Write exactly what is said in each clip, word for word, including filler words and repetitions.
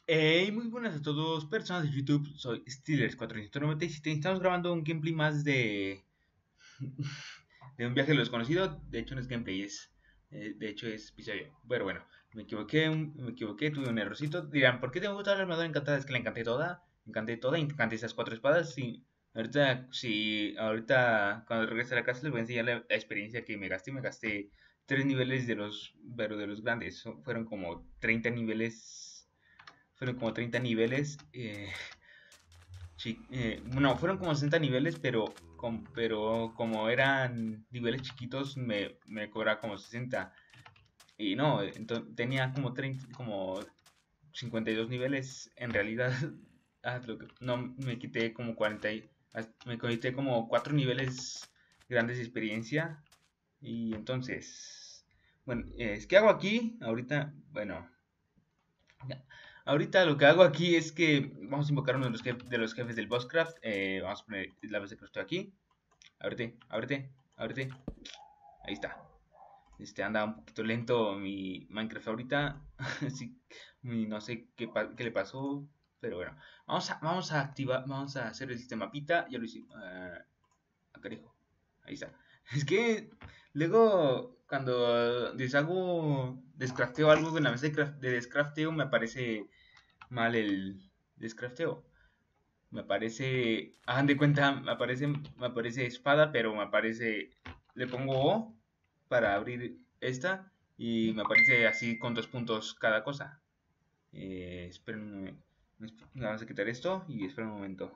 Hey, muy buenas a todos, personas de YouTube, soy Steelers cuatrocientos noventa y siete y estamos grabando un gameplay más de, de un viaje a lo desconocido. De hecho no es gameplay, es, eh, de hecho es episodio. Pero bueno, me equivoqué, un- me equivoqué, tuve un errorcito. Dirán, ¿por qué tengo toda la armadura encantada? Es que la encanté toda, encanté toda, encanté esas cuatro espadas. Sí, ahorita, sí, ahorita cuando regrese a la casa les voy a enseñar la, la experiencia que me gasté. Me gasté tres niveles de los, pero de los grandes, son- fueron como treinta niveles. Fueron como treinta niveles. Eh, chi- eh, no, fueron como sesenta niveles, pero, com- pero como eran niveles chiquitos, me, me cobraba como sesenta. Y no, entonces tenía como treinta, como cincuenta y dos niveles. En realidad, ah, lo que- no, me quité como cuarenta. Y- ah, me quité como cuatro niveles grandes de experiencia. Y entonces, bueno, eh, es que hago aquí, ahorita, bueno. Ya. Ahorita lo que hago aquí es que vamos a invocar uno de los, jef- de los jefes del Bosscraft. Eh, vamos a poner la base de crafting aquí. Ábrete, ábrete, ábrete. Ahí está. Este anda un poquito lento mi Minecraft ahorita. Así, mi- no sé qué, pa- qué le pasó. Pero bueno, vamos a, vamos a activar, vamos a hacer el sistema Pita. Ya lo hicimos. Ah, ah, carajo. Ahí está. Es que luego cuando deshago, descrafteo algo en la mesa de, craft- de descrafteo me aparece mal el descrafteo. Me aparece, hagan de cuenta, me aparece, me aparece espada, pero me aparece, le pongo O para abrir esta y me aparece así con dos puntos cada cosa. Eh, esperen un momento. Vamos a quitar esto y esperen un momento.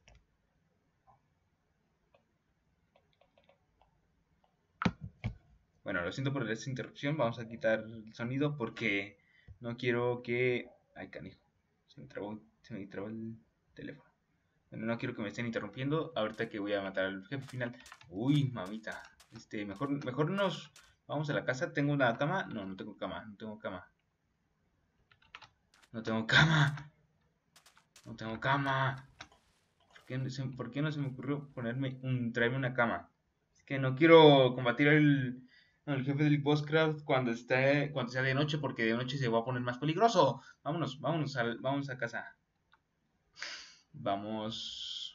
Bueno, lo siento por esta interrupción. Vamos a quitar el sonido porque no quiero que... Ay, canijo. Se me trabó, se me trabó el teléfono. Bueno, no quiero que me estén interrumpiendo. Ahorita que voy a matar al jefe final. Uy, mamita. Este, mejor, mejor nos vamos a la casa. ¿Tengo una cama? No, no tengo cama. No tengo cama. No tengo cama. No tengo cama. ¿Por qué, no se, por qué no se me ocurrió ponerme un, traerme una cama? Es que no quiero combatir al, al jefe del Bosscraft cuando esté, cuando sea de noche, porque de noche se va a poner más peligroso. Vámonos, vámonos, al, vamos a casa. Vamos.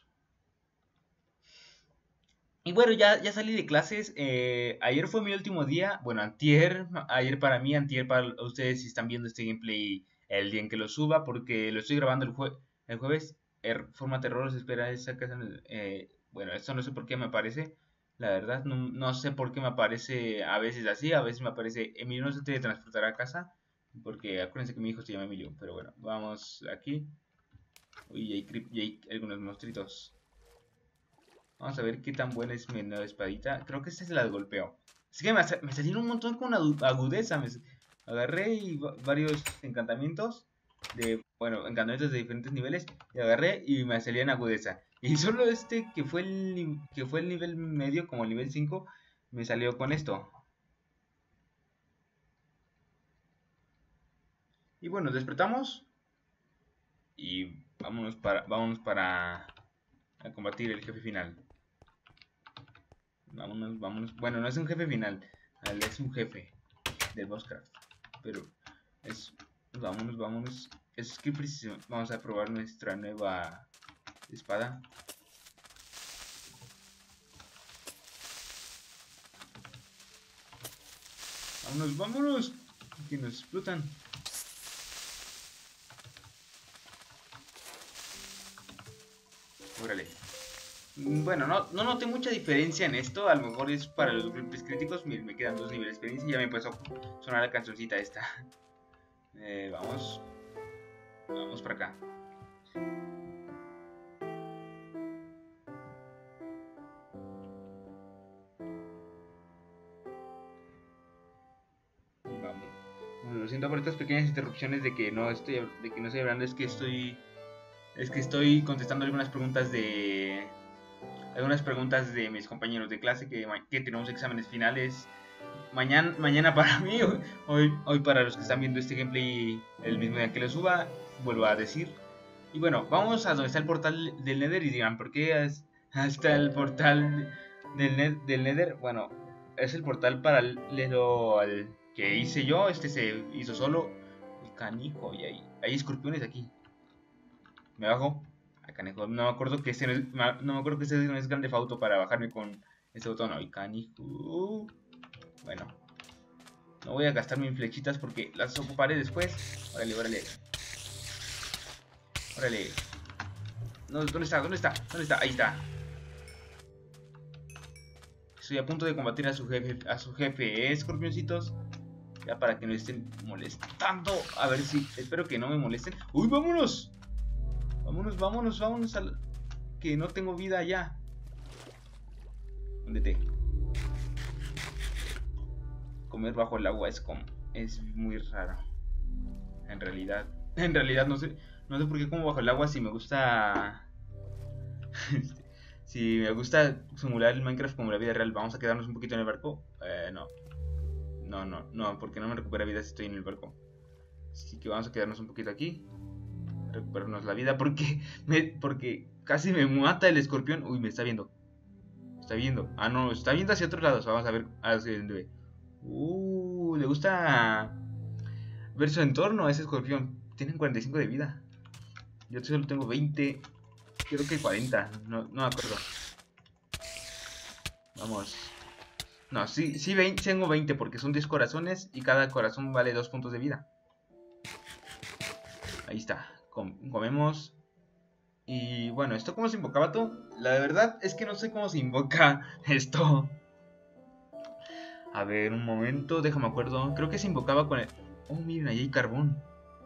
Y bueno, ya, ya salí de clases. Eh, ayer fue mi último día. Bueno, antier. Ayer para mí, antier para ustedes si están viendo este gameplay el día en que lo suba. Porque lo estoy grabando el, jue- el jueves. Er, forma terror, se espera esa casa. Eh, bueno, esto no sé por qué me aparece. La verdad, no, no sé por qué me aparece a veces así. A veces me aparece Emilio no se te transportará a casa. Porque acuérdense que mi hijo se llama Emilio. Pero bueno, vamos aquí. Uy, hay, creep- y hay algunos monstruitos. Vamos a ver qué tan buena es mi nueva espadita. Creo que esta es la de golpeo. Así que me, me salieron un montón con agudeza. Me agarré y varios encantamientos. De, bueno, encantamientos de diferentes niveles. Y agarré y me salían agudeza. Y solo este que fue el, que fue el nivel medio, como el nivel cinco, me salió con esto. Y bueno, despertamos. Y vámonos para, vámonos para a combatir el jefe final. Vámonos, vámonos. Bueno, no es un jefe final. Es un jefe del Bosscraft. Pero es. Vámonos, vámonos. Es que preciso. Vamos a probar nuestra nueva espada. Vámonos, vámonos. Que nos explotan. Órale. Bueno, no, no noté mucha diferencia en esto. A lo mejor es para los golpes críticos. Me, me quedan dos niveles de experiencia. Y ya me empezó a sonar la cancioncita esta. Eh, vamos. Vamos para acá. Vamos. Bueno, lo siento por estas pequeñas interrupciones de que no estoy, de que no estoy hablando. Es que estoy, es que estoy contestando algunas preguntas de, algunas preguntas de mis compañeros de clase que, que tenemos exámenes finales. Mañana, mañana para mí, hoy, hoy para los que están viendo este gameplay el mismo día que lo suba, vuelvo a decir. Y bueno, vamos a donde está el portal del Nether y dirán, ¿por qué está el portal del, del Nether? Bueno, es el portal paralelo al que hice yo, este se hizo solo. canijo. Y hay, hay escorpiones aquí. Me bajo. Ay, canijo. No me acuerdo que este no es, no me acuerdo que este no es grande auto para bajarme con este botón. Ay, canijo. Bueno. No voy a gastar mis flechitas porque las ocuparé después. Órale, órale. Órale. No, ¿dónde está? ¿Dónde está? ¿Dónde está? Ahí está. Estoy a punto de combatir a su jefe, a su jefe, ¿eh, escorpioncitos? Ya para que no estén molestando. A ver si, espero que no me molesten. ¡Uy, vámonos! Vámonos, vámonos, vámonos al... Que no tengo vida ya. Húndete. Comer bajo el agua es como... Es muy raro. En realidad. En realidad no sé... No sé por qué como bajo el agua si me gusta... Si me gusta simular el Minecraft como la vida real. Vamos a quedarnos un poquito en el barco. Eh, no. No, no, no, porque no me recupera vida si estoy en el barco. Así que vamos a quedarnos un poquito aquí. Recuperarnos la vida porque me, porque casi me mata el escorpión. Uy, me está viendo. Me está viendo. Ah, no, está viendo hacia otros lados. Vamos a ver hacia dónde ve. Uh, le gusta ver su entorno a ese escorpión. Tienen cuarenta y cinco de vida. Yo solo tengo veinte. Creo que cuarenta. No, no me acuerdo. Vamos. No, sí, sí veinte, tengo veinte porque son diez corazones y cada corazón vale dos puntos de vida. Ahí está. Com comemos. Y bueno, ¿esto cómo se invocaba tú? La verdad es que no sé cómo se invoca esto. A ver, un momento, déjame acuerdo. Creo que se invocaba con el... Oh, miren, ahí hay carbón.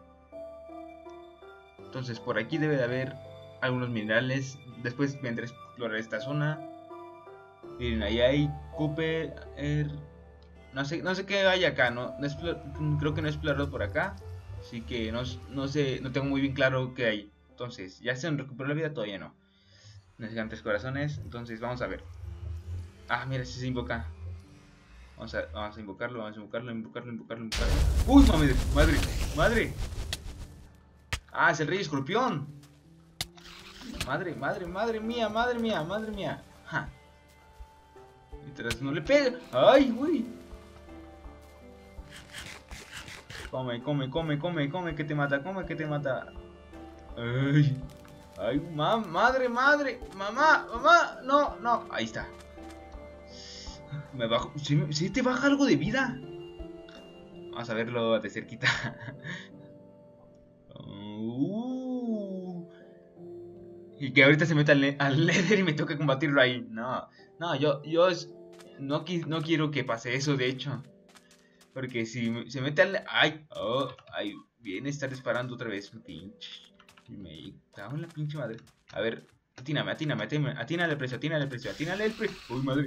Entonces, por aquí debe de haber algunos minerales. Después vendré a explorar esta zona. Miren, ahí hay Cooper. Er... No sé, no sé qué hay acá. No, no creo que no he explorado por acá. Así que no, no sé, no tengo muy bien claro qué hay. Entonces, ¿ya se recuperó la vida? Todavía no. Necesitan tres corazones. Entonces, vamos a ver. Ah, mira, si se invoca. Vamos a, vamos a invocarlo, vamos a invocarlo, invocarlo, invocarlo, invocarlo. ¡Uy, madre! ¡Madre! ¡Madre! ¡Ah, es el rey escorpión! ¡Madre, madre, madre mía, madre mía, madre mía! ¡Ja! Mientras no le pega. ¡Ay, güey! Come, come, come, come, come, que te mata, come, que te mata. ¡Ay! ¡Ay, ma madre, madre! ¡Mamá, mamá! ¡No, no! Ahí está. Me bajo. ¿Sí, ¿Sí te baja algo de vida? Vamos a verlo de cerquita. uh. Y que ahorita se meta al, al Nether y me toca combatirlo ahí. No, no, yo, yo no, no quiero que pase eso, de hecho. Porque si se mete al... ¡Ay! Oh, ahí viene a estar disparando otra vez. Pinche. Me cago en la pinche madre. A ver, atíname, atíname, atíname. Atínale el precio, atínale el precio, atínale el precio. Uy, madre.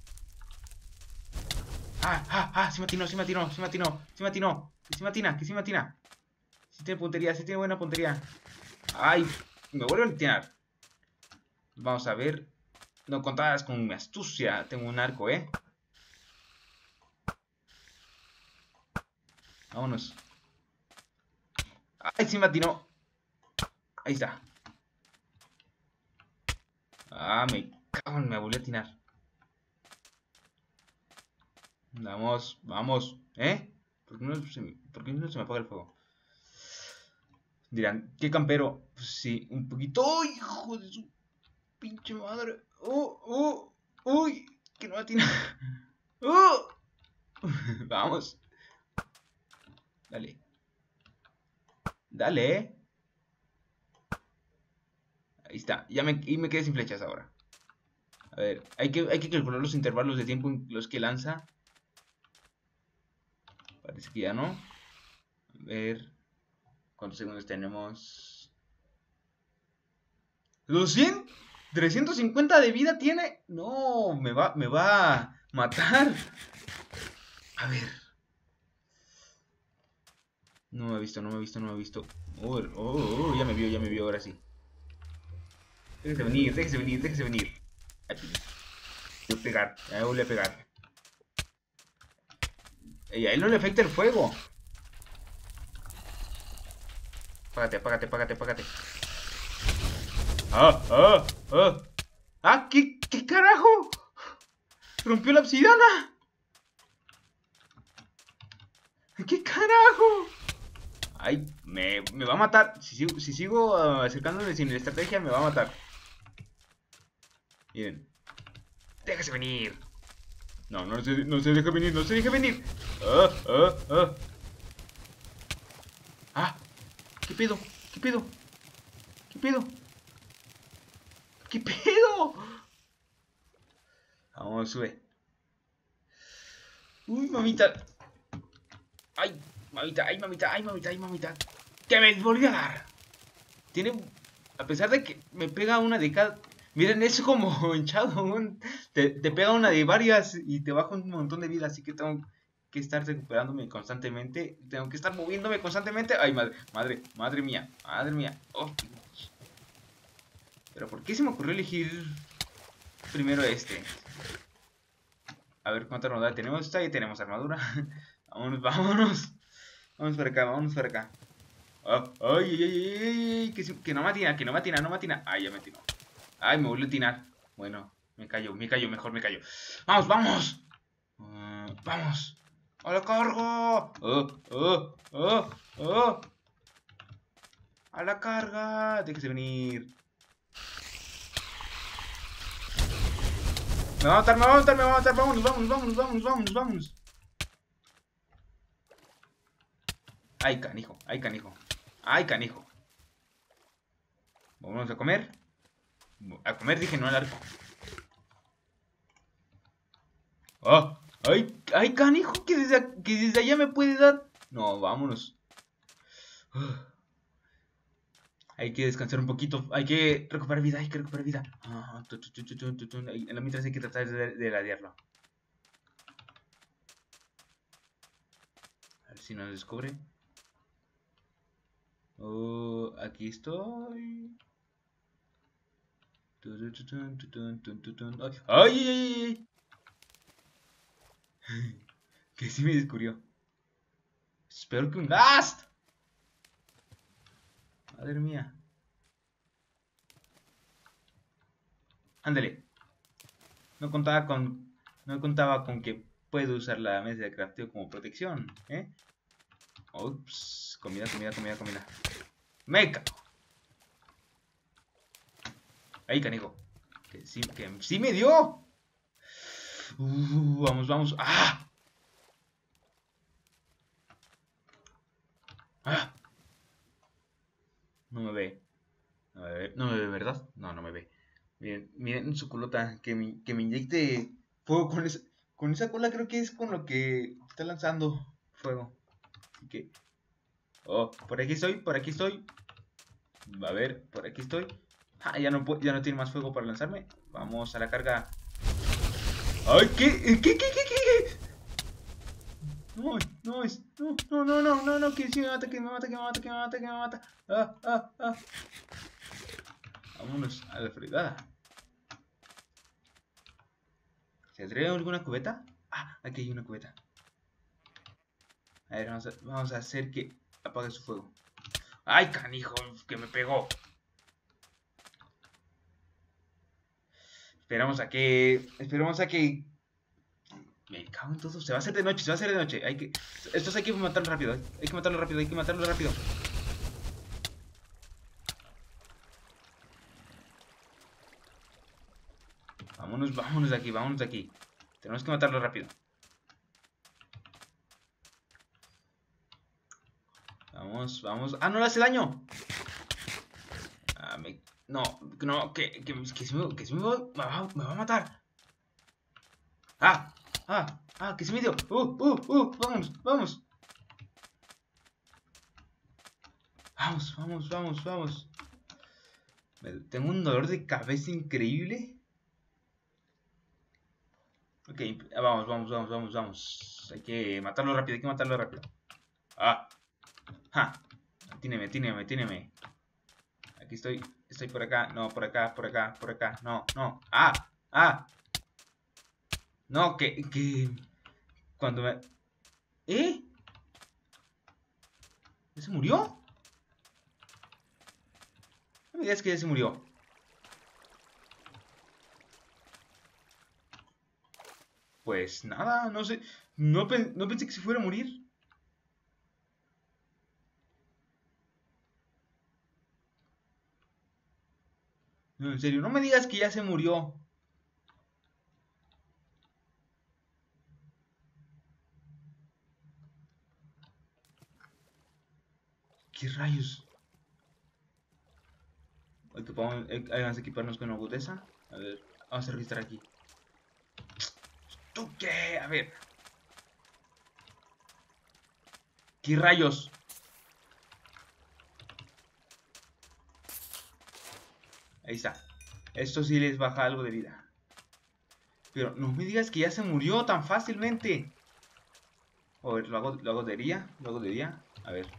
Ah, ah, ah, sí me atinó, sí me atinó, sí me atinó, sí me atinó. Que sí me atina, que sí me atina. Sí tiene puntería, sí tiene buena puntería. Ay, me vuelven a atinar. Vamos a ver. No contabas con mi astucia. Tengo un arco, ¿eh? Vámonos. Ay, sí me atinó. Ahí está. Ah, me cago en, me volví a atinar. Vamos, vamos. ¿Eh? ¿Por qué no se me, por qué no se me apaga el fuego? Dirán, ¿qué campero? Pues sí, un poquito. ¡Oh, hijo de su pinche madre! ¡Oh, oh! ¡Uy! Que no atina. ¡Oh! Vamos. Dale. Dale. Ahí está. Ya me, y me quedé sin flechas ahora. A ver, hay que, hay que calcular los intervalos de tiempo en los que lanza. Parece que ya no. A ver. ¿Cuántos segundos tenemos? ¿doscientos? ¿trescientos cincuenta de vida tiene? No, me va, me va a matar. A ver. No me ha visto, no me ha visto, no me ha visto. Oh, oh, oh, ya me vio, ya me vio, ahora sí. Déjese venir, déjese venir, déjese venir. Voy a pegar, ya voy a pegar. Y a él no le afecta el fuego. Apágate, apágate, apágate, apágate. ¡Ah! ¡Ah! ¡Ah! ¡Ah! ¿Qué, qué carajo! ¡Rompió la obsidiana! ¿Qué carajo? Ay, me, me va a matar. Si sigo, si sigo uh, acercándome sin estrategia, me va a matar. Miren. Déjase venir. No, no se, no se deja venir, no se deja venir. Ah, ah, ah. Ah, ¿qué pedo? ¿Qué pedo? ¿Qué pedo? ¿Qué pedo? Vamos, sube. Uy, mamita. Ay, mamita, ay, mamita, ay, mamita, ay, mamita. Que me volvió a dar. Tiene, a pesar de que me pega una de cada... Miren, es como hinchado. Un, te, te pega una de varias y te baja un montón de vida. Así que tengo que estar recuperándome constantemente. Tengo que estar moviéndome constantemente. Ay, madre, madre, madre mía, madre mía. Oh, pero ¿por qué se me ocurrió elegir primero este? A ver cuánta armadura tenemos. Esta ya tenemos armadura. Vámonos, vámonos. Vamos para acá, vamos para acá. Oh, ay, ay, ay, ay, ay, que, que no me atina, que no me atina, no me atina. Ay, ya me atinó. Ay, me volvió a atinar. Bueno, me callo, me callo, mejor me callo. ¡Vamos, vamos! Uh, ¡Vamos! ¡A la carga! ¡Oh, oh, oh, oh! ¡A la carga! Déjese venir. Me va a matar, me va a matar, me va a matar. Vámonos, vámonos, vámonos, vámonos, vámonos, vámonos. Ay, canijo, ay, canijo. Ay, canijo. Vamos a comer. A comer dije, no al arco. ¡Oh! ¡Ay! ¡Ay, canijo! Que desde, que desde allá me puede dar. No, vámonos. Uh. Hay que descansar un poquito. Hay que recuperar vida. Hay que recuperar vida. Ah, tu, tu, tu, tu, tu, tu. En la mientras hay que tratar de, de ladearlo. A ver si nos descubre. Oh, aquí estoy. ¡Ay! ¡Ay, ay, ay! Que sí me descubrió. Es peor que un Ghast. Madre mía. Ándale. No contaba con. No contaba con que puedo usar la mesa de crafteo como protección, ¿eh? Ups. Comida, comida, comida, comida. ¡Meca! Ahí, canijo. Que sí, que sí me dio. Uh, vamos, vamos. ¡Ah! ¡Ah! No me ve. No me ve, no me ve, ¿verdad? No, no me ve. Miren, miren su culota. Que me, que me inyecte fuego con esa, con esa cola. Creo que es con lo que está lanzando fuego. Así que... Oh, por aquí estoy, por aquí estoy. A ver, por aquí estoy. Ah, ya no, ya no tiene más fuego para lanzarme. Vamos a la carga. ¡Ay! ¿Qué? ¿Qué? ¿Qué? ¿Qué? ¿Qué? No, no, es, no, no, no, no, no, no, que si me mata, que me mata, que me mata, que me mata, que me mata. Ah, ah, ah. Vámonos a la fregada. ¿Se atreve alguna cubeta? Ah, aquí hay una cubeta. A ver, vamos a, vamos a hacer que apague su fuego. ¡Ay, canijo! Que me pegó. Esperamos a que... Esperamos a que... Me cago en todo. Se va a hacer de noche, se va a hacer de noche. Hay que... Estos hay que matarlo rápido. Hay que matarlo rápido, hay que matarlo rápido. Vámonos, vámonos de aquí, vámonos de aquí. Tenemos que matarlo rápido. Vamos, vamos. ¡Ah, no le hace daño! Ah, me... No, no, que, que, que, se me, que se me, va, me, va, me va a matar. ¡Ah! ¡Ah! ¡Ah! ¡Que se me dio! ¡Uh! ¡Uh! ¡Uh! ¡Vamos! ¡Vamos! ¡Vamos! ¡Vamos! ¡Vamos! ¡Vamos! Tengo un dolor de cabeza increíble. Ok, vamos, vamos, vamos, vamos, vamos. Hay que matarlo rápido, hay que matarlo rápido. ¡Ah! ¡Ja! Tíneme, tíneme, tíneme. Aquí estoy, estoy por acá, no, por acá, por acá, por acá, no, no. ¡Ah! ¡Ah! No, que, que... Cuando me... ¿Eh? ¿Ya se murió? No me digas que ya se murió. Pues nada, no sé. No, pen no pensé que se fuera a morir. No, en serio, no me digas que ya se murió. ¿Qué rayos? Equipamos, eh, vamos a equiparnos con agudeza. A ver, vamos a registrar aquí. ¿Tú qué? A ver. ¿Qué rayos? Ahí está. Esto sí les baja algo de vida. Pero no me digas que ya se murió tan fácilmente. A ver, lo hago, lo hago de día. Lo hago de día. A ver.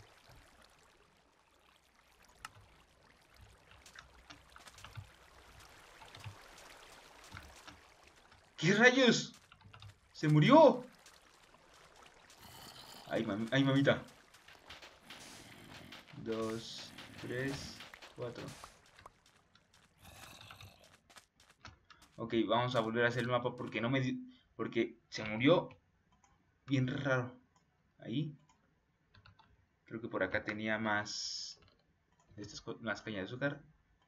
¿Qué rayos? ¡Se murió! Ay, mami, ay, mamita. Dos, tres, cuatro. Ok, vamos a volver a hacer el mapa porque no me di... Porque se murió bien raro. Ahí. Creo que por acá tenía más... Estas más cañas de azúcar.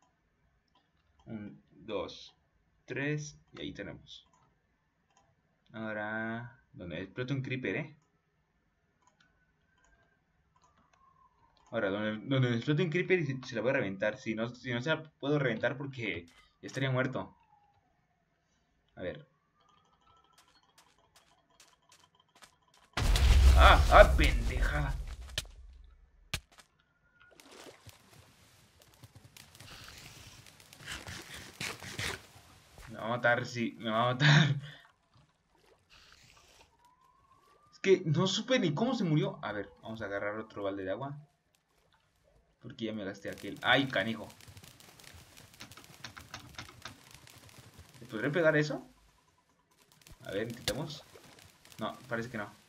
Un, dos, tres. Y ahí tenemos. Ahora... Donde explota un creeper, ¿eh? Ahora, donde, donde explote un creeper y se, se la voy a reventar. Si no, si no se la puedo reventar porque ya estaría muerto. A ver. ¡Ah! ¡Ah, pendeja! Me va a matar, sí, me va a matar. Es que no supe ni cómo se murió. A ver, vamos a agarrar otro balde de agua. Porque ya me gasté aquel. ¡Ay, canijo! ¿Le podré pegar eso? A ver, intentemos. No, parece que no.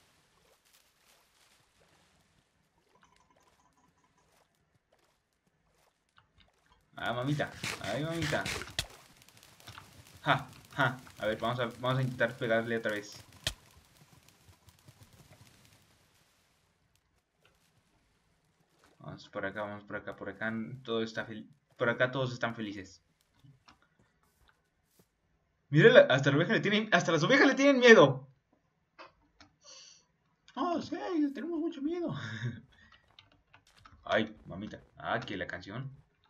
Ah, mamita. Ay, mamita. Ja, ja. A ver, vamos a, vamos a intentar pegarle otra vez. Vamos por acá, vamos por acá, por acá. Todo está fel por acá todos están felices. Mira, hasta la oveja le tienen, hasta las ovejas le tienen miedo. Oh, sí, tenemos mucho miedo. Ay, mamita. Ah, que la canción.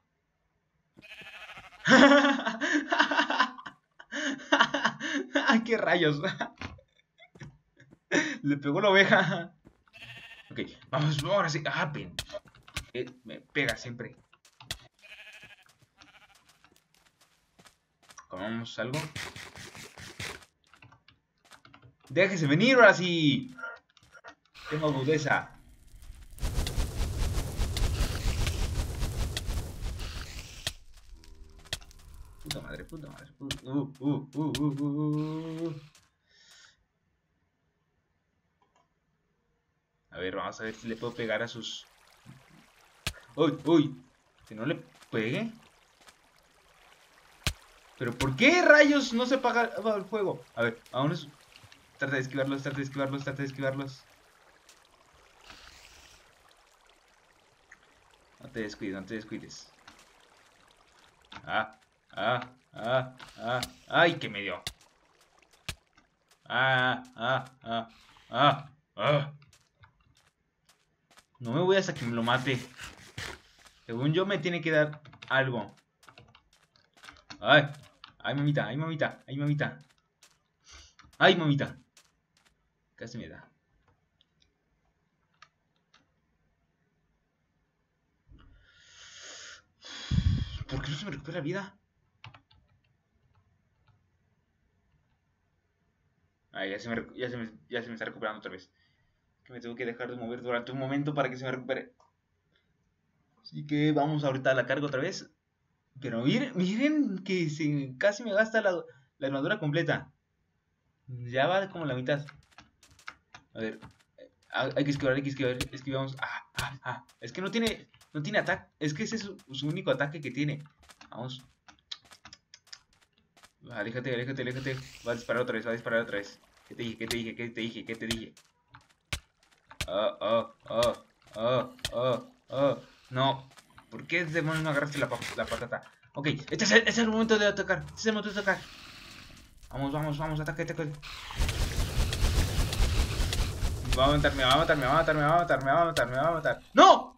¡Qué rayos! Le pegó la oveja. Ok, vamos, ahora sí. Ah, pen. Eh, me pega siempre. Comamos algo. Déjese venir ahora sí. Tengo agudeza. Puta madre, puta madre. Uh, uh, uh, uh, uh, uh. A ver, vamos a ver si le puedo pegar a sus... ¡Uy, uy! Que no le pegue. ¿Pero por qué rayos no se apaga el fuego? A ver, vámonos. Trata de esquivarlos, trata de esquivarlos, trata de esquivarlos. No te descuides, no te descuides. Ah, ah, ah, ah. ¡Ay, que me dio! Ah, ah, ah, ah, ah. No me voy hasta que me lo mate. Según yo me tiene que dar algo. Ay, ay mamita, ay mamita, ay mamita. Ay mamita. Casi me da. ¿Por qué no se me recupera la vida? Ay, ya se, me, ya, se me, ya se me está recuperando otra vez. Que me tengo que dejar de mover durante un momento para que se me recupere. Así que vamos ahorita a la carga otra vez. Pero miren, miren que se, casi me gasta la, la armadura completa. Ya va como la mitad. A ver. Hay que esquivar, hay que esquivar. Esquivamos. Ah, ah, ah. Es que no tiene, no tiene ataque. Es que ese es su, su único ataque que tiene. Vamos. Aléjate, aléjate, aléjate. Va a disparar otra vez, va a disparar otra vez. ¿Qué te dije? ¿Qué te dije? ¿Qué te dije? ¿Qué te dije? Oh, oh, oh, oh, oh, oh. No. ¿Por qué demonios no agarraste la, la patata? Ok, este es, el, este es el momento de atacar. Este es el momento de atacar. Vamos, vamos, vamos, ataque, ataque. Me va a matar, me va a matar, me va a matar, me va a matar, me va a matar, me va a matar. ¡No!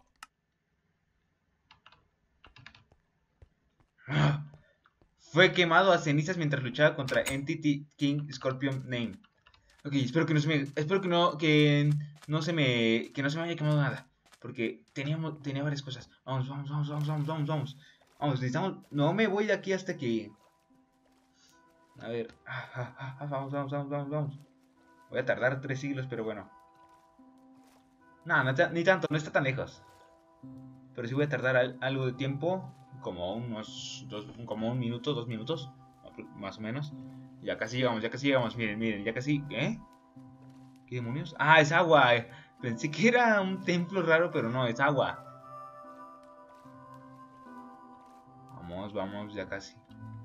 Fue quemado a cenizas mientras luchaba contra Entity King Scorpion Name. Ok, espero que no se me, espero que no, que no se me, que no se me haya quemado nada, porque teníamos, tenía varias cosas. Vamos, vamos, vamos, vamos, vamos, vamos, vamos, vamos, necesitamos, no me voy de aquí hasta que, a ver, ah, ah, ah, vamos, vamos, vamos, vamos, vamos. Voy a tardar tres siglos, pero bueno. No, no ni tanto, no está tan lejos. Pero sí voy a tardar al, algo de tiempo, como unos, dos, como un minuto, dos minutos, más o menos. Ya casi llegamos, ya casi llegamos, miren, miren, ya casi, ¿eh? ¿Qué demonios? Ah, es agua. Pensé que era un templo raro, pero no, es agua. Vamos, vamos, ya casi.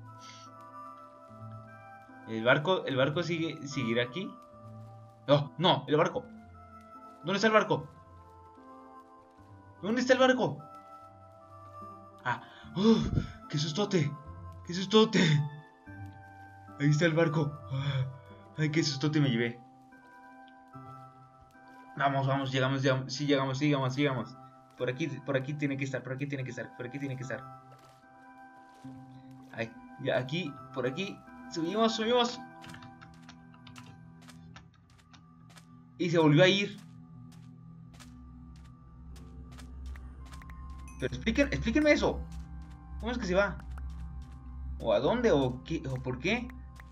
El barco, el barco sigue, seguirá aquí. No, no, el barco. ¿Dónde está el barco? ¿Dónde está el barco? Ah, ¡uf! ¡Qué sustote! ¡Qué sustote! Ahí está el barco. Ay, qué sustote me llevé. Vamos, vamos, llegamos, llegamos, sí, llegamos, sí, llegamos, sí, llegamos. Por aquí, por aquí tiene que estar, por aquí tiene que estar, por aquí tiene que estar. Ay, ya, aquí, por aquí. Subimos, subimos. Y se volvió a ir. Pero expliquen, explíquenme eso. ¿Cómo es que se va? ¿O a dónde? ¿O qué? ¿O por qué?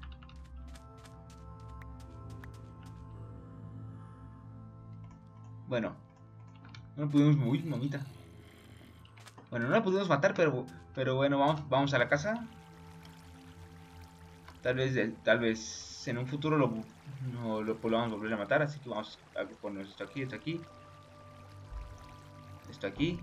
Bueno. No lo pudimos... Uy, mamita. Bueno, no la pudimos matar, pero... Pero bueno, vamos, vamos a la casa. Tal vez, tal vez en un futuro lo, no, lo podamos volver a matar. Así que vamos a poner esto aquí, esto aquí. Esto aquí.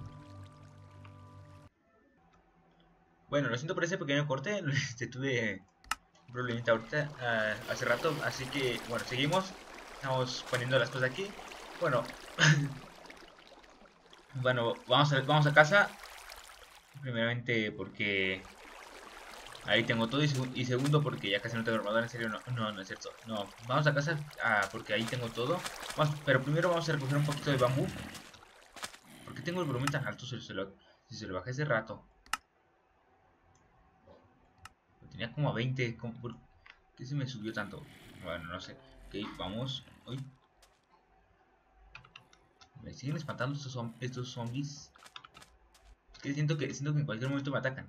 Bueno, lo siento por ese pequeño corte. Este, tuve un problemita ahorita, uh, hace rato. Así que, bueno, seguimos. Estamos poniendo las cosas aquí. Bueno. Bueno, vamos a, vamos a casa. Primeramente porque ahí tengo todo. Y, seg y segundo porque ya casi no tengo armadura. En serio, no, no, no es cierto. No, vamos a casa ah, porque ahí tengo todo. Vamos, pero primero vamos a recoger un poquito de bambú. Porque tengo el volumen tan alto si se lo, si se lo bajé hace rato. Lo tenía como a veinte. Como, ¿por qué se me subió tanto? Bueno, no sé. Ok, vamos. Uy. Me siguen espantando estos, estos zombies. Es que siento que siento que en cualquier momento me atacan.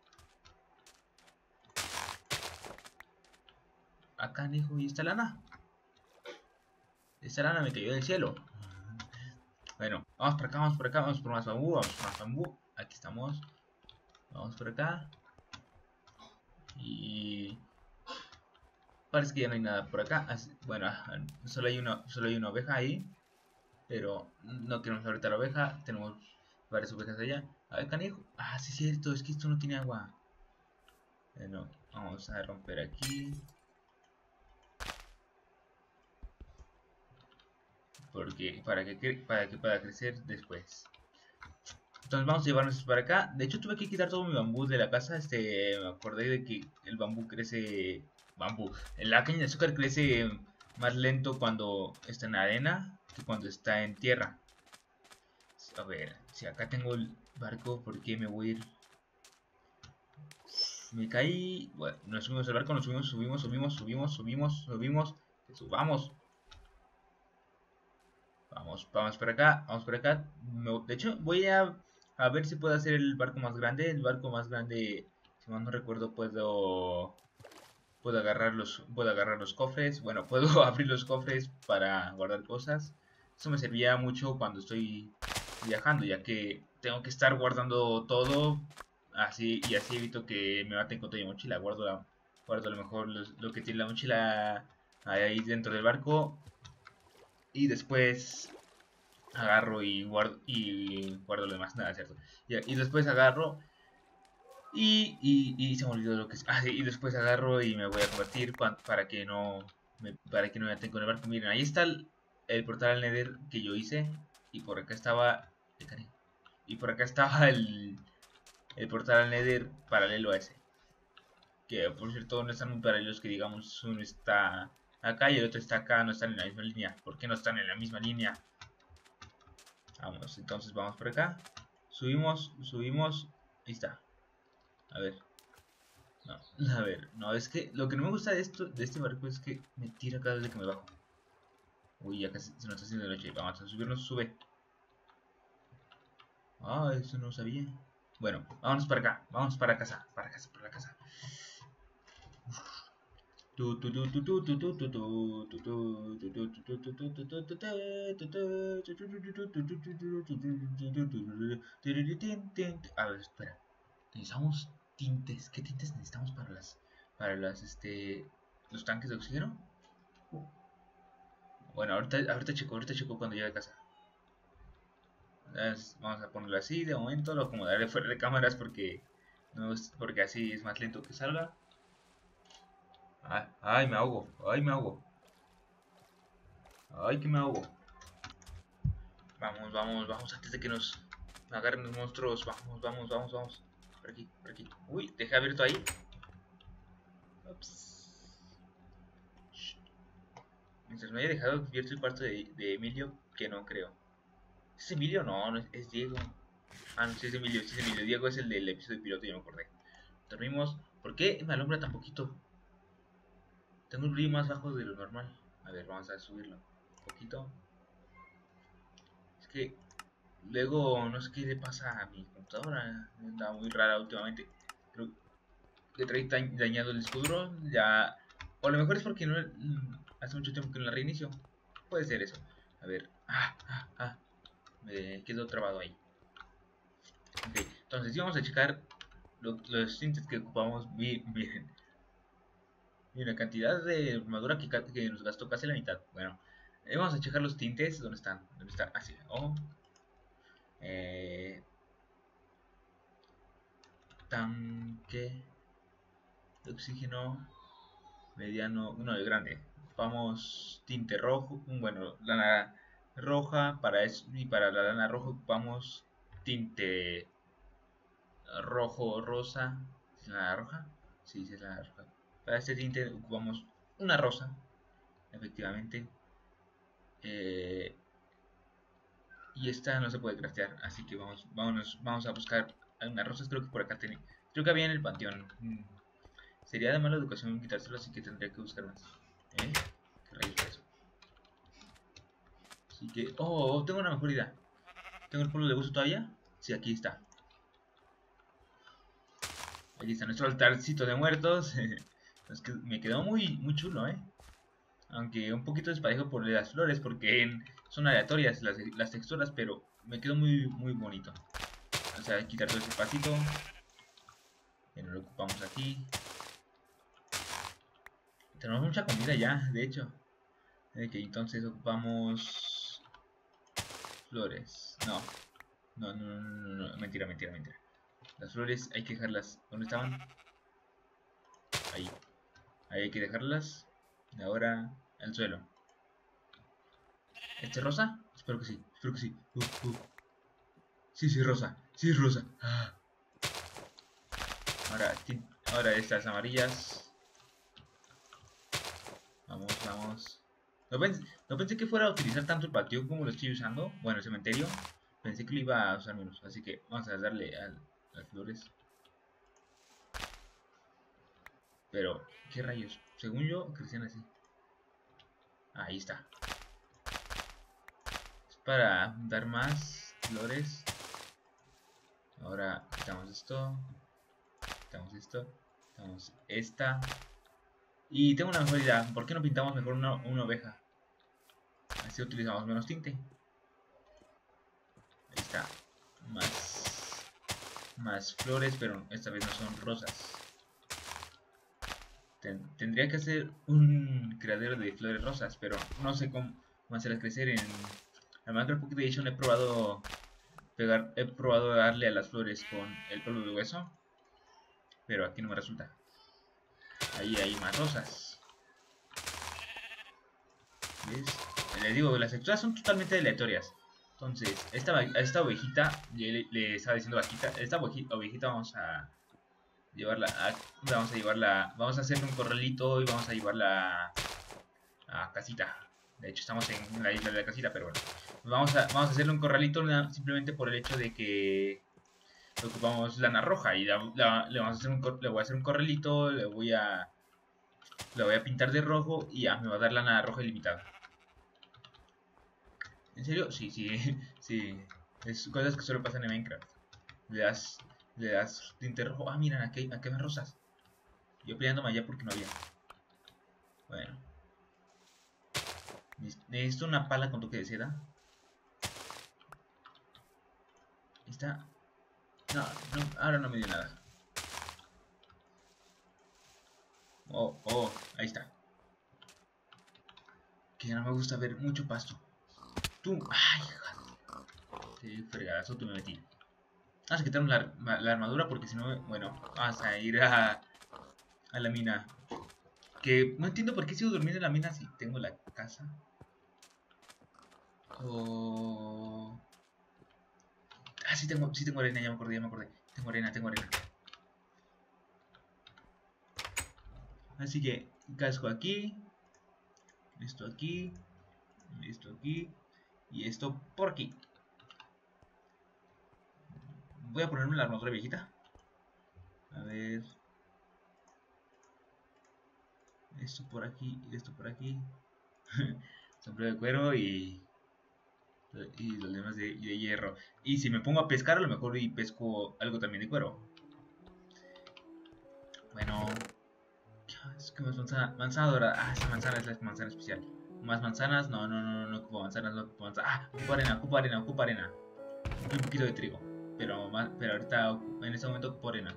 Acá, hijo, ¿y esta lana? Esta lana me cayó del cielo. Bueno, vamos por acá, vamos por acá, vamos por más bambú, vamos por más bambú. Aquí estamos. Vamos por acá. Y parece que ya no hay nada por acá. Así, bueno, solo hay una, solo hay una oveja ahí. Pero no queremos ahorita la oveja. Tenemos varias ovejas allá. A ver, canijo. Ah, sí es cierto, es que esto no tiene agua. Bueno, vamos a romper aquí. Porque para que para que pueda crecer después. Entonces vamos a llevarnos para acá. De hecho tuve que quitar todo mi bambú de la casa. Este, me acordé de que el bambú crece, bambú. La caña de azúcar crece más lento cuando está en arena que cuando está en tierra. A ver, si acá tengo el barco, ¿por qué me voy a ir? Me caí. Bueno, nos subimos al barco, nos subimos, subimos, subimos, subimos, subimos, subimos. Subamos. Vamos, vamos por acá, vamos por acá. De hecho, voy a, a ver si puedo hacer el barco más grande. El barco más grande, si mal no recuerdo, puedo puedo agarrar los puedo agarrar los cofres. Bueno, puedo abrir los cofres para guardar cosas. Eso me servía mucho cuando estoy viajando, ya que tengo que estar guardando todo así y así evito que me maten con toda mi mochila. Guardo la, guardo a lo mejor los, lo que tiene la mochila ahí dentro del barco. Y después agarro y guardo, y guardo lo demás, nada, ¿cierto? Y, y después agarro y, y, y se me olvidó lo que es. Ah, sí, y después agarro y me voy a convertir para que no me, para que no me aten con el barco. Miren, ahí está el, el portal al Nether que yo hice. Y por acá estaba... Y por acá estaba el, el portal al Nether paralelo a ese. Que por cierto no están muy paralelos, que digamos uno está acá y el otro está acá, no están en la misma línea. ¿Por qué no están en la misma línea? Vamos, entonces vamos por acá. Subimos, subimos. Ahí está. A ver. No, a ver, no, es que lo que no me gusta de esto, de este barco es que me tira cada vez que me bajo. Uy, ya casi se nos está haciendo de noche. Vamos a subirnos, sube. Ah, eso no sabía. Bueno, vámonos para acá, vamos para casa, para casa, para la casa. A ver, espera. Necesitamos tintes. ¿Qué tintes necesitamos para las, para las, este, los tanques de oxígeno? Bueno, ahorita, ahorita checo, ahorita checo cuando llegue a casa. Vamos a ponerlo así, de momento lo acomodaré fuera de cámaras porque no es, porque así es más lento que salga. Ay, ay, me ahogo, ay, me ahogo. Ay, que me ahogo. Vamos, vamos, vamos antes de que nos agarren los monstruos. Vamos, vamos, vamos, vamos. Por aquí, por aquí. Uy, dejé abierto ahí. Ups. Mientras me haya dejado abierto el cuarto de, de Emilio, que no creo. ¿Es Emilio? No, no es, es Diego. Ah, no, sí es Emilio, sí es Emilio. Diego es el del episodio piloto, ya me acordé. Dormimos. ¿Por qué me alumbra tan poquito? Tengo un brillo más bajo de lo normal. A ver, vamos a subirlo un poquito. Es que luego no sé qué le pasa a mi computadora. Está muy rara últimamente. Creo que trae dañado el disco duro. Ya. O a lo mejor es porque no hace mucho tiempo que no la reinicio. Puede ser eso. A ver. Ah, ah, ah. Me quedo trabado ahí. Ok, entonces sí vamos a checar lo, los tintes que ocupamos. Miren. Y una cantidad de armadura que, que nos gastó casi la mitad. Bueno, eh, vamos a checar los tintes. ¿Dónde están? ¿Dónde están? Así. Oh. Eh, tanque de oxígeno mediano. No, el grande. Ocupamos tinte rojo. Bueno, lana roja. Para eso, y para la lana roja ocupamos tinte rojo rosa. ¿Es lana roja? Sí, sí es lana roja. Para este tinte ocupamos una rosa. Efectivamente. Eh, y esta no se puede craftear, así que vamos, vámonos, vamos a buscar algunas rosas. Creo que por acá tenía, creo que había en el panteón. Mm. Sería de mala educación quitárselo, así que tendría que buscar más. ¿Eh? ¿Qué rayos es eso? Así que, oh, tengo una mejor idea. ¿Tengo el polvo de uso todavía? Sí, aquí está. Aquí está nuestro altarcito de muertos. Es que me quedó muy, muy chulo, ¿eh? Aunque un poquito desparejo por las flores, porque son aleatorias las, las texturas, pero me quedó muy, muy bonito. O sea, quitar todo ese pasito. Que no lo ocupamos aquí. Tenemos mucha comida ya, de hecho. Ok, entonces ocupamos flores. No. No, no, no, no, no, mentira, mentira, mentira. Las flores hay que dejarlas. ¿Dónde estaban? Ahí. Ahí hay que dejarlas. Y ahora al suelo. ¿Este es rosa? Espero que sí, espero que sí. Uh, uh. Sí, sí, rosa. Sí, rosa. Ah. Ahora, ahora estas amarillas. Vamos, vamos. No pensé, no pensé que fuera a utilizar tanto el patio como lo estoy usando. Bueno, el cementerio. Pensé que lo iba a usar menos. Así que vamos a darle a las flores. Pero, ¿qué rayos? Según yo, crecían así. Ahí está. Es para dar más flores. Ahora quitamos esto. Quitamos esto. Quitamos esta. Y tengo una mejor idea. ¿Por qué no pintamos mejor una, una oveja? Así utilizamos menos tinte. Ahí está. Más, más flores, pero esta vez no son rosas. Ten, tendría que hacer un criadero de flores rosas, pero no sé cómo, cómo hacerlas crecer. En el Minecraft Pocket Edition he probado pegar, he probado darle a las flores con el polvo de hueso, pero aquí no me resulta. Ahí hay más rosas. ¿Ves? Les digo, las texturas son totalmente aleatorias. Entonces, esta, a esta ovejita, le, le estaba diciendo vaquita, esta ovejita, ovejita vamos a llevarla a, vamos a llevarla, vamos a hacer un corralito y vamos a llevarla a casita. De hecho, estamos en la isla de la casita, pero bueno. Vamos a, vamos a hacerle un corralito simplemente por el hecho de que ocupamos lana roja y la, la, le, vamos a hacer un, le voy a hacer un corralito, le voy a, le voy a pintar de rojo y ya me va a dar lana roja ilimitada. ¿En serio? Sí, sí, sí. Es cosas que solo pasan en Minecraft. Le das, le das tinte rojo. Ah, miren, aquí, aquí hay más rosas. Yo peleándome allá porque no había. Bueno. Necesito una pala con toque de seda. Está. No, no, ahora no me dio nada. Oh, oh, ahí está. Que ya no me gusta ver mucho pasto. Tú, ay, qué fregadazo tú me metí. Vamos a quitarnos la, la armadura porque si no, bueno, vamos a ir a, a la mina. Que no entiendo por qué sigo durmiendo en la mina si tengo la casa. Oh. Ah, sí tengo, sí tengo arena, ya me acordé, ya me acordé. Tengo arena, tengo arena. Así que casco aquí. Esto aquí. Esto aquí. Y esto por aquí. Voy a ponerme la armadura viejita. A ver. Esto por aquí, esto por aquí. Sombrero de cuero y... Y los demás de, de hierro. Y si me pongo a pescar, a lo mejor y pesco algo también de cuero. Bueno. Es que más manzana, manzana dorada. Ah, esa manzana es la manzana especial. Más manzanas. No, no, no, no, no ocupo manzanas, no ocupo manzanas. Ah, ocupo arena, ocupo arena, ocupo arena. Y un poquito de trigo. Pero, más, pero ahorita, en este momento ocupo arena.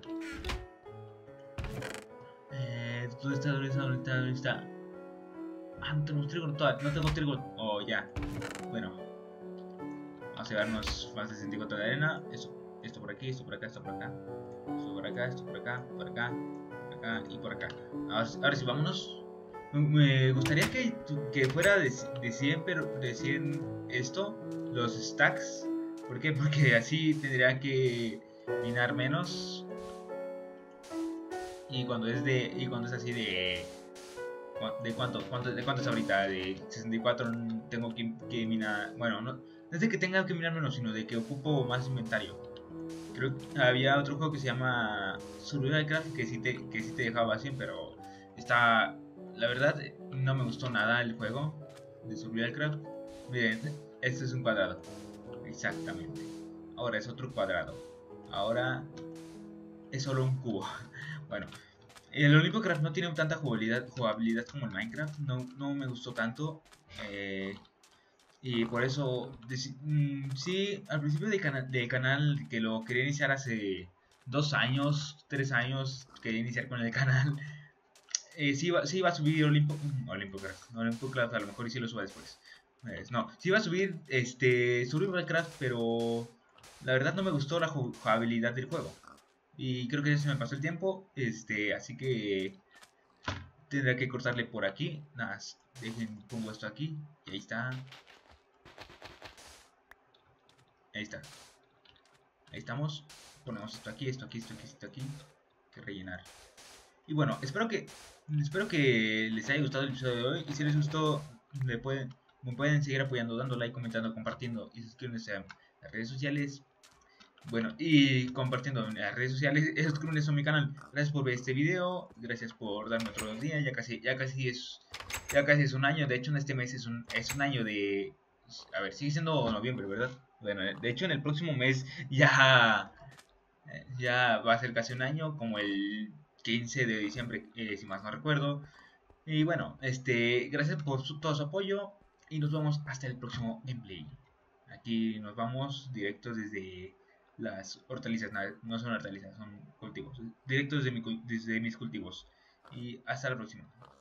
Eh, ¿dónde está? ¿Dónde está? ¿Dónde está? ¿Dónde está? Ah, no tengo trigo, no, no tengo trigo. Oh, ya. Bueno. Vamos a llevarnos más de sesenta y cuatro de arena. Eso, esto por aquí, esto por acá, esto por acá. Esto por acá, esto por acá, por acá, por acá y por acá. Ahora, ahora sí, vámonos. Me gustaría que, que fuera de, de, cien, pero de cien esto, los stacks. ¿Por qué? Porque así tendría que minar menos. Y cuando es de. Y cuando es así de. ¿De cuánto, cuánto, de cuánto es ahorita? De sesenta y cuatro tengo que, que minar. Bueno, no, no es de que tenga que minar menos, sino de que ocupo más inventario. Creo que había otro juego que se llama Survival Craft que sí te, que sí te dejaba así, pero está. La verdad, no me gustó nada el juego de Survival Craft. Miren, este es un cuadrado. Exactamente. Ahora es otro cuadrado. Ahora es solo un cubo. Bueno. El Olympocraft no tiene tanta jugabilidad, jugabilidad como el Minecraft, no, no me gustó tanto. Eh, y por eso, mmm, sí, al principio del cana de canal que lo quería iniciar hace dos años, tres años, quería iniciar con el canal. Eh, sí, iba, sí iba a subir Olimpo, Olympocraft, no, Olympocraft a lo mejor y sí lo suba después. Eh, no, sí iba a subir este Survivalcraft, pero la verdad no me gustó la jugabilidad del juego. Y creo que ya se me pasó el tiempo, este, así que tendré que cortarle por aquí. Nada, dejen, pongo esto aquí, y ahí está. Ahí está. Ahí estamos. Ponemos esto aquí, esto aquí, esto aquí, esto aquí. Que rellenar. Y bueno, espero que espero que les haya gustado el episodio de hoy. Y si les gustó, me pueden, me pueden seguir apoyando, dando like, comentando, compartiendo y suscribiéndose a las redes sociales. Bueno, y compartiendo en las redes sociales, suscríbanse a mi canal. Gracias por ver este video, gracias por darme otro día. Ya casi, ya casi es, ya casi es un año. De hecho, en este mes es un, es un año de, a ver, sigue siendo noviembre, ¿verdad? Bueno, de hecho, en el próximo mes ya, ya va a ser casi un año, como el quince de diciembre, eh, si más no recuerdo. Y bueno, este, gracias por su, todo su apoyo y nos vemos hasta el próximo gameplay. Aquí nos vamos directos desde las hortalizas, no son hortalizas, son cultivos. Directos desde, mi, desde mis cultivos. Y hasta la próxima.